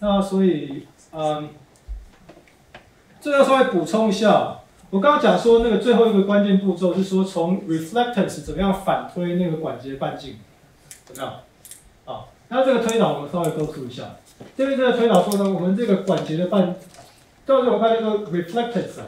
那所以这要稍微补充一下，我刚刚讲说那个最后一个关键步骤是说从 reflectance 怎么样反推那个管节半径，怎么样？好，那这个推导我们稍微go through一下。这边这个推导说呢，我们这个管节的到时候我看这个 reflectance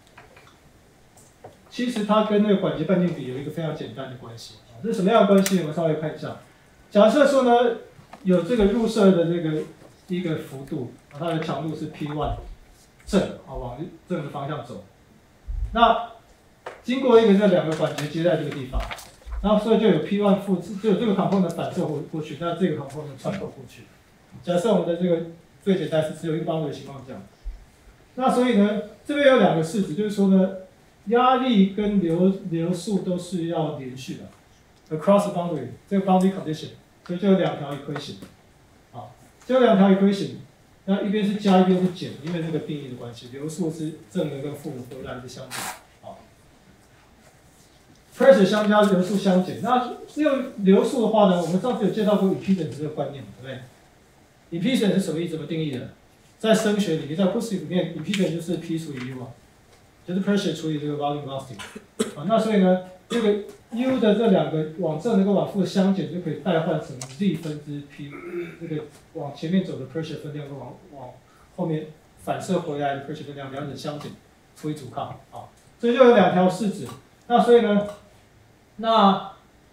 其实它跟那个管节半径比有一个非常简单的关系。这是什么样的关系？我们稍微看一下。假设说呢，有这个入射的这个一个幅度，它的强度是 P1 正，往正的方向走。那经过这两个管节接在这个地方，然后所以就有 P1 负，就有这个 component 反射过去，那这个 component 穿透过去。假设我们的这个最简单是只有一个 boundary 的情况这样。那所以呢，这边有两个式子，就是说呢，压力跟流速都是要连续的 ，across the boundary 这个 boundary condition， 所以就有两条 equation， 就有两条 equation， 那一边是加，一边是减，因为这个定义的关系，流速是正的跟负的回来是相减，pressure 相加，流速相减。那用流速的话呢，我们上次有介绍过 impedance 这个观念，对不对 ？impedance 是什么意思？怎么定义的？在声学里面，在 acoustic 里面 ，impedance 就是 P 除以 U 就是 pressure 除以这个 volume velocity。那所以呢，这个 U 的这两个往正跟往负的相减，就可以代换成 Z 分之 P， 这个往前面走的 pressure 分量跟往后面反射回来的 pressure 分量两者相减除以阻抗。所以就有两条式子。那所以呢，那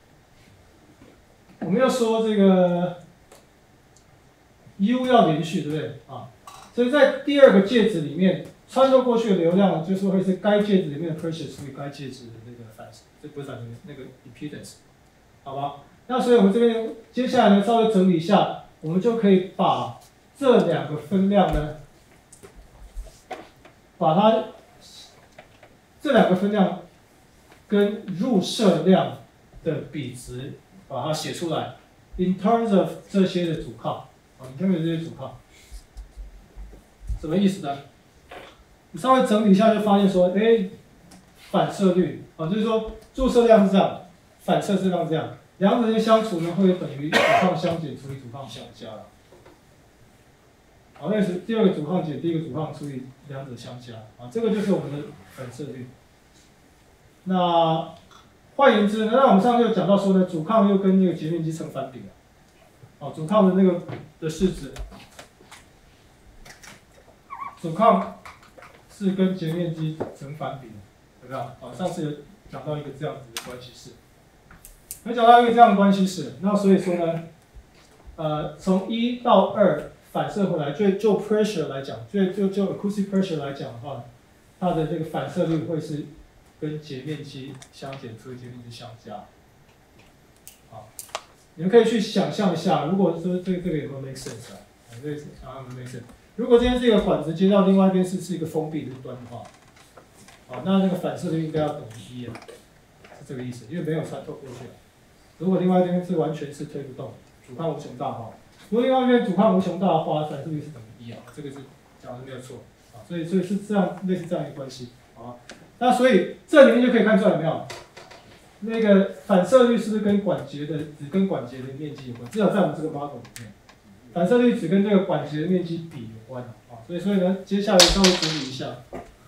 我们要说这个 U 要连续，对不对？所以在第二个介质里面，穿透过去的流量就是会是该介质里面的 pressure 除以该介质的那个反射，这不是反射，那个 impedance， 好吧？那所以我们这边接下来呢，稍微整理一下，我们就可以把这两个分量呢，把它这两个分量跟入射量的比值，把它写出来 ，in terms of 这些的阻抗，in terms of 这些阻抗。什么意思呢？你稍微整理一下就发现说，反射率就是说注射量是这样，反射是这样，两者间相除呢会等于阻抗相减除以阻抗相加了。那是第二个阻抗减第一个阻抗除以两者相加这个就是我们的反射率。那换言之呢，那我们上次有讲到说呢，阻抗又跟那个截面积成反比了。阻抗的那个的式子。阻抗是跟截面积成反比的，有没有？上次有讲到一个这样子的关系式，有讲到一个这样的关系式。那所以说呢，从1到2反射回来，就 pressure 来讲，就 acoustic pressure 来讲的话，它的这个反射率会是跟截面积相减除以截面积相加。你们可以去想象一下，如果说这个有没有 make sense 这个想象有没有 make sense？如果今天是一个管子接到另外一边是一个封闭的端的话，那个反射率应该要等于1是这个意思，因为没有穿透过去。如果另外一边是完全是推不动，阻抗无穷大化，如果另外一边阻抗无穷大化，反射率是等于1这个是讲的没有错所以是这样类似这样一个关系那所以这里面就可以看出来有没有？那个反射率是不是跟管节的只跟管节的面积有关？至少在我们这个 model 里面。反射率只跟这个管节的面积比有关所以呢，接下来稍微整理一下，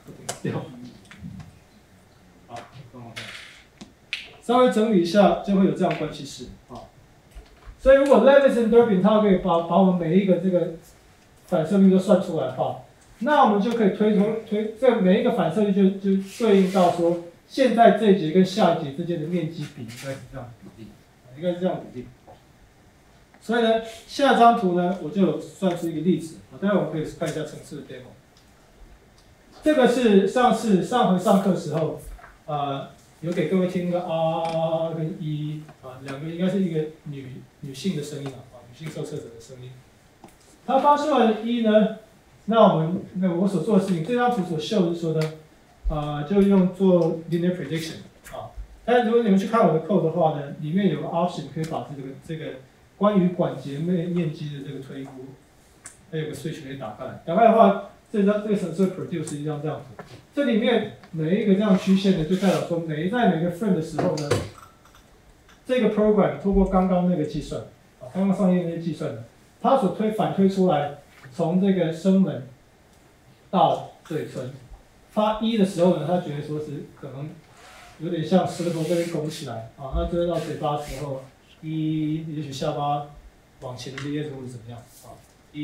稍微整理一下就会有这样关系式所以如果 Levis and Durbin 它可以把我们每一个这个反射率都算出来的话，那我们就可以推这每一个反射率就对应到说，现在这一节跟下一节之间的面积比应该是这样比例，应该是这样比例。所以呢，下张图呢，我就有算出一个例子待会我们可以看一下程式的 demo。这个是上回上课的时候，有给各位听那个 R 跟 E 两个应该是一个女性的声音女性受测者的声音。它发出来的 E 呢，那我所做的事情，这张图所秀的是说呢，就用做 linear prediction 但如果你们去看我的 code 的话呢，里面有个 option 可以把这个关于管节面积的这个推估，还有个 switch 可以打开。打开的话，这个程式 produce 一张这样子。这里面每一个这样曲线呢，就代表说在每个 frame 的时候呢，这个 program 通过刚刚那个计算，刚刚上页那些计算呢，它所反推出来从这个声门到嘴唇，发一的时候呢，他觉得说是可能有点像舌头这边拱起来啊，那追到嘴巴的时候，也许下巴往前咧或者怎么样啊，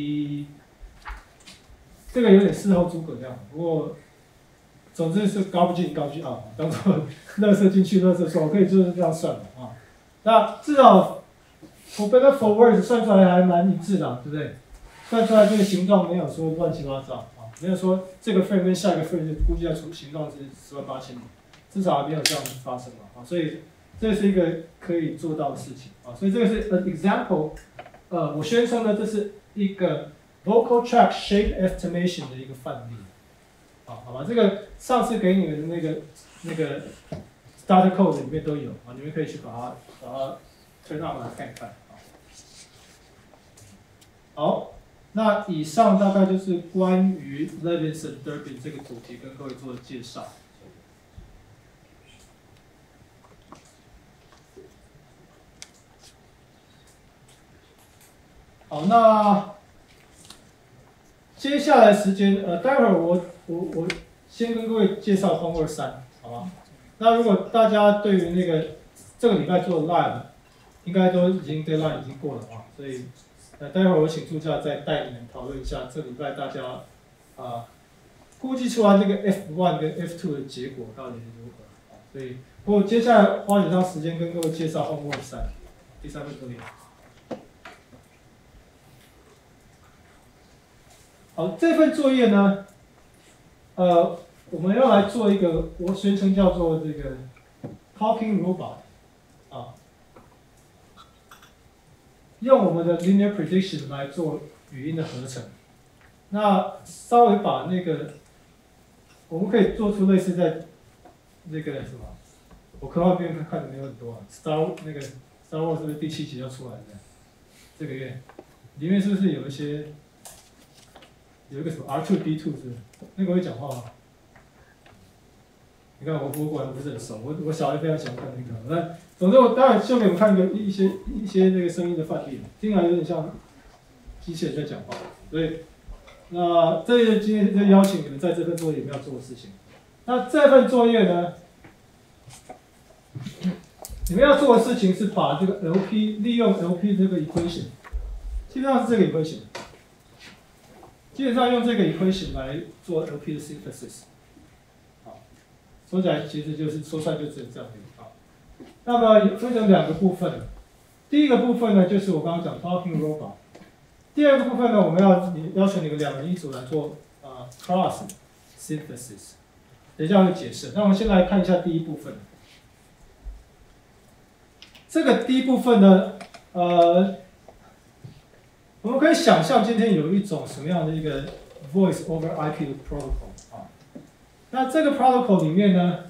这个有点事后诸葛亮，不过总之是高不进高不进啊，当做垃圾进去垃圾出，可以就是这样算的啊。那至少 for better for worse 算出来还蛮一致的，对不对？算出来这个形状没有说乱七八糟啊，没有说这个 frame 跟下一个 frame 就估计要出形状是108000米，至少还没有这样发生嘛啊，所以这是一个可以做到的事情啊，所以这个是 an example， 我宣称呢这是一个 vocal tract shape estimation 的一个范例，好吧，这个上次给你们的那个 starter code 里面都有啊，你们可以去把它推上来看一看啊。好。那以上大概就是关于 Levinson-Durbin 这个主题跟各位做的介绍。好，那接下来时间，待会儿我先跟各位介绍 Homework 3，好吧？那如果大家对于那个这个礼拜做的 Live， 应该都已经 deadline 已经过了啊，所以。待会儿我请助教再带你们讨论一下这礼拜大家估计出来这个 F1 跟 F2 的结果到底是如何啊？所以我接下来花几张时间跟各位介绍 Homework 3第3份作业。好，这份作业呢，我们要来做一个我宣称叫做这个 Talking Robot 啊。用我们的 linear prediction 来做语音的合成，那稍微把那个，我们可以做出类似在那个什么，我科幻片看的没有很多啊 ，Star Wars 是不是第7集要出来的？这个月，里面是不是有一个什么 R2D2 是不是？那个会讲话吗？你看我果然不是很熟，我小孩非常喜欢看那个。那总之我待会秀给你们看一些那个声音的范例，听起来有点像机器人在讲话。所以，那这今天就邀请你们在这份作业里面要做的事情。那这份作业呢，你们要做的事情是把这个 LP 利用 LP 这个 equation， 基本上是这个 equation， 基本上用这个 equation 来做 LP 的 synthesis。说起来其实就是说出来就只有这样的啊。那么分成2个部分，第一个部分呢就是我刚刚讲 talking robot， 第二个部分呢我们要求你们2人一组来做cross synthesis， 等一下会解释。那我们先来看一下第一部分。这个第一部分呢，我们可以想象今天有一种什么样的一个 voice over IP 的 protocol 啊。那这个 protocol 里面呢，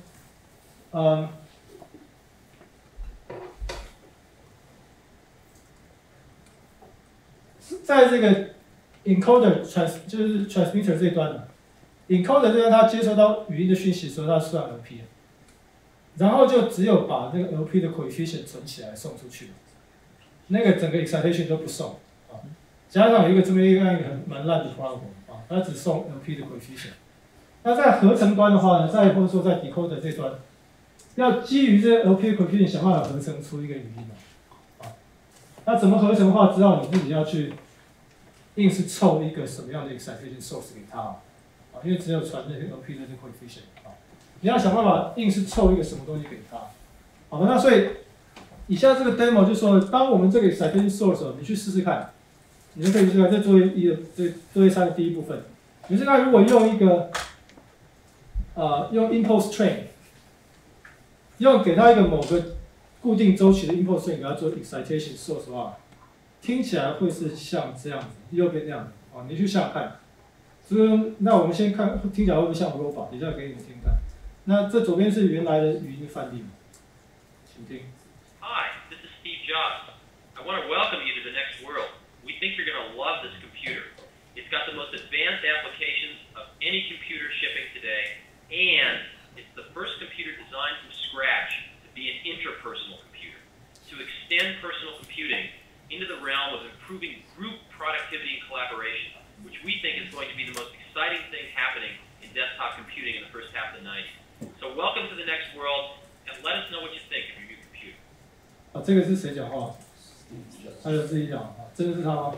在这个 encoder 就是 transmitter 这一端的 encoder 这端，它接收到语音的讯息的时候，它算 LP， 然后就只有把这个 LP 的 coefficient 存起来送出去，那个整个 excitation 都不送啊。加上有一个这么一个蛮烂的 protocol 啊，它只送 LP 的 coefficient。那在合成端的话呢，或者说在 decoder 这端，要基于这个 LP coefficient 想办法合成出一个语音来，啊，那怎么合成的话，知道你自己要去硬是凑一个什么样的 excitation source 给它啊，因为只有传那个 LP 的这个 coefficient 啊，你要想办法硬是凑一个什么东西给它，好，那所以以下这个 demo 就说，当我们这个 excitation source 你去试试看，你就可以试试看，这作业3的第一部分，你试试看如果用一个用 impulse train， 用给它一个某个固定周期的 impulse train 给它做 excitation source 的话，听起来会是像这样子，右边那样子啊，你去想想看。那我们先看听起来会不会像 robot， 等一下给你们听看。那这左边是原来的语音范例，请听。 Hi, this is Steve Jobs. I want to welcome you to the next world. We think you're going to love this computer. It's got the most advanced applications of any computer shipping today. And it's the first computer designed from scratch to be an interpersonal computer, to extend personal computing into the realm of improving group productivity and collaboration. which we think is going to be the most exciting thing happening in desktop computing in the first half of the 90s. So welcome to the next world, and let us know what you think of your new computer. 啊，这个是谁讲话？他就自己讲啊，真的是他吗？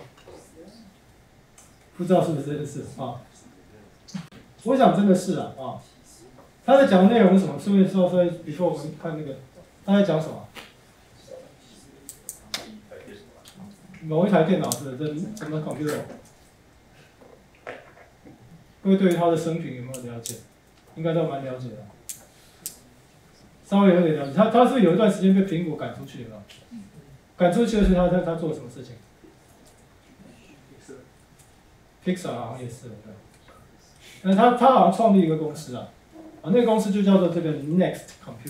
不知道是不是真的是啊？我想真的是啊。他在讲的内容是什么？顺便说说 ，before 我们看那个，他在讲什么？某一台电脑是这什么 computer？ 各位对于他的生平有没有了解？应该都蛮了解的，稍微有点了解。他是不是有一段时间被苹果赶出去了？赶出去的是他做了什么事情 ？Pixar 好像也是对。那他好像创立一个公司啊，那个公司就叫做这个 Next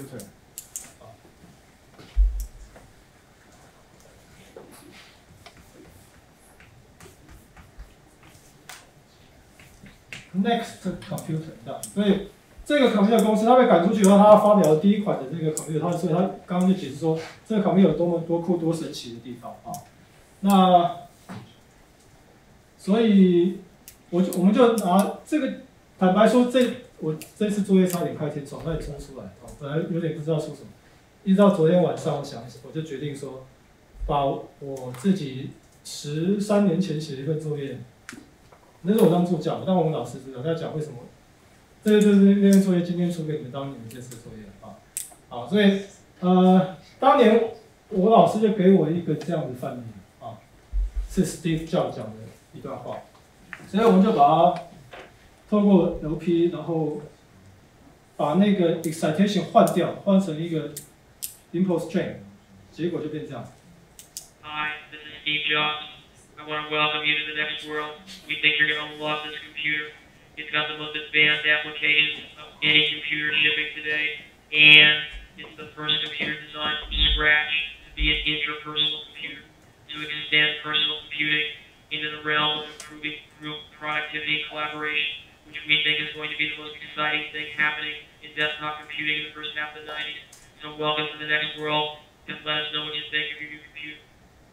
Computer。Next Computer， 所以这个 computer 公司，它被赶出去以后，它发表了第一款的这个 computer， 所以它刚刚就解释说，这个 computer 有多么多酷多神奇的地方啊。那所以我们就拿这个，坦白说，我这次作业差点开天窗，差点冲出来啊，本来有点不知道说什么，一直到昨天晚上，我就决定说，把我自己13年前写的一份作业。那是我当助教，但我们老师知道，他讲为什么，这个就是那份作业今天出给你们当你们这次的作业啊。好，所以当年我老师就给我一个这样的范例啊，是 Steve Jobs 讲的一段话，所以我们就把它透过 LP， 然后把那个 excitation 换掉，换成一个 impulse train， 结果就变这样。 Hi, this is Steve Jobs. I want to welcome you to the next world. We think you're going to love this computer. It's got the most advanced applications of any computer shipping today, and it's the first computer designed from scratch to be an interpersonal computer, to extend personal computing into the realm of improving group productivity and collaboration, which we think is going to be the most exciting thing happening in desktop computing in the first half of the 90s. So welcome to the next world, and let us know what you think of your new computer.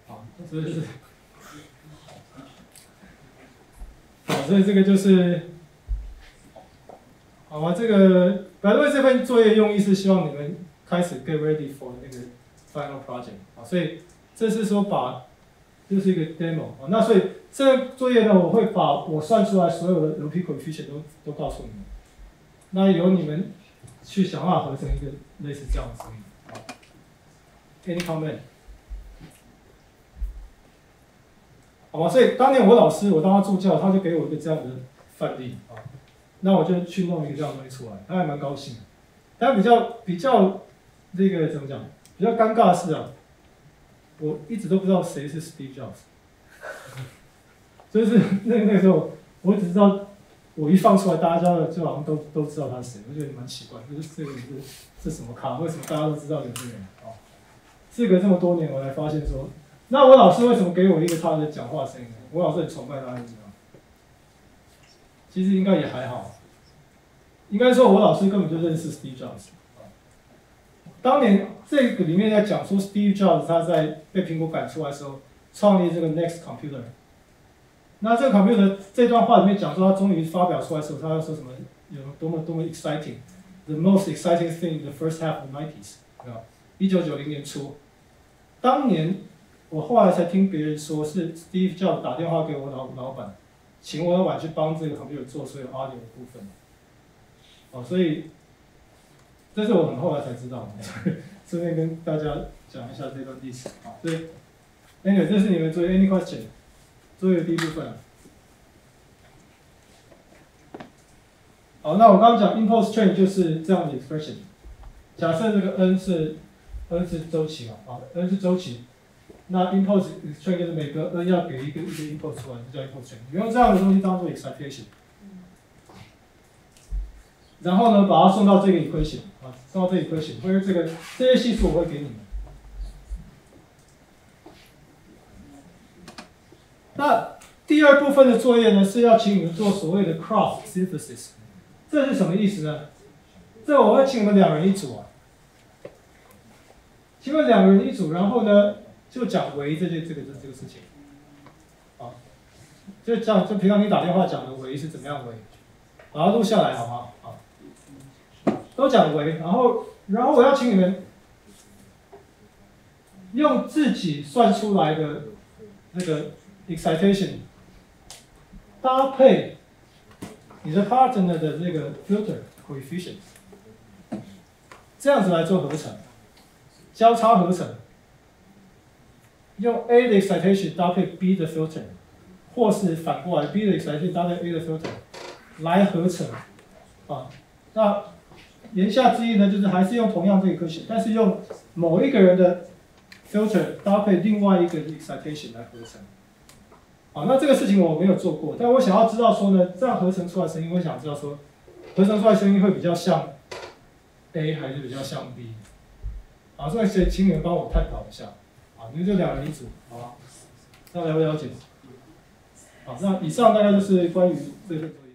好，所以这个就是，好吧，这个反正这份作业用意是希望你们开始 get ready for 那个 final project 啊，所以这是说就是一个 demo 啊，那所以这个作业呢，我会把我算出来所有的 LP coefficient 都告诉你们，那由你们去想办法合成一个类似这样的声音啊。Any comment？好吧，所以当年我当他助教，他就给我一个这样的范例啊，那我就去弄一个这样的东西出来，他还蛮高兴的。但比较那个怎么讲？比较尴尬的是啊，我一直都不知道谁是 Steve Jobs， 就是那个时候我只知道我一放出来，大家就好像都知道他是谁，我觉得蛮奇怪，就是这个是什么咖？为什么大家都知道有这个人啊？事隔这么多年，我才发现说。那我老师为什么给我一个他的讲话声音呢？我老师很崇拜他，你知道吗？其实应该也还好，应该说我老师根本就认识 Steve Jobs。当年这个里面在讲说 Steve Jobs 他在被苹果赶出来的时候，创立这个 Next Computer。那这个 computer 这段话里面讲说他终于发表出来的时候，他要说什么有多么 exciting，the most exciting thing in the first half of the 90s， 1990年初，当年。我后来才听别人说，是 Steve Jobs 打电话给我老板，请我老板去帮这个 computer 做所有 audio 的部分。哦，所以这是我很后来才知道的，顺便跟大家讲一下这段历史。好，所以 anyway， 这是你们作业 any question？ 作业的第一部分。好，那我刚刚讲 impulse train 就是这样的 expression。假设这个 n 是周期嘛，啊 n 是周期。那 impulse train 就是每个 n 要给一个 impulse 出来，就叫 impulse train。你用这样的东西当做 excitation， 然后呢，把它送到这个 equation 啊，送到这个 equation， 因为这些系数我会给你们。那第二部分的作业呢，是要请你们做所谓的 cross synthesis， 这是什么意思呢？这我会请你们2人一组啊，请你们2人一组，然后呢？就讲维这个事情，啊， 就平常你打电话讲的喂是怎么样喂，把它录下来好吗？好，都讲喂，然后我要请你们用自己算出来的那个 excitation 搭配你的 partner 的这个 filter coefficient， 这样子来做合成，交叉合成，用 A 的 excitation 搭配 B 的 filter， 或是反过来 B 的 excitation 搭配 A 的 filter 来合成啊。那言下之意呢，就是还是用同样这个科学，但是用某一个人的 filter 搭配另外一个 excitation 来合成。好，那这个事情我没有做过，但我想要知道说呢，这样合成出来的声音，我想知道说，合成出来的声音会比较像 A 还是比较像 B？ 好，所以请你们帮我探讨一下。好，你们就2人一组，好吧？大家了不了解？好，那以上大概就是关于这份作业。